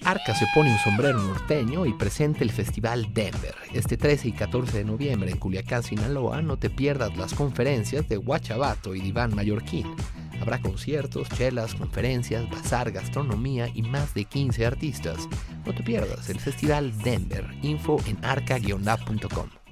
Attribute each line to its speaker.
Speaker 1: Arca se pone un sombrero norteño y presenta el Festival Denver. Este 13 y 14 de noviembre en Culiacán, Sinaloa, no te pierdas las conferencias de Guachabato y Diván Mallorquín. Habrá conciertos, chelas, conferencias, bazar, gastronomía y más de 15 artistas. No te pierdas el Festival Denver. Info en arca-lab.com.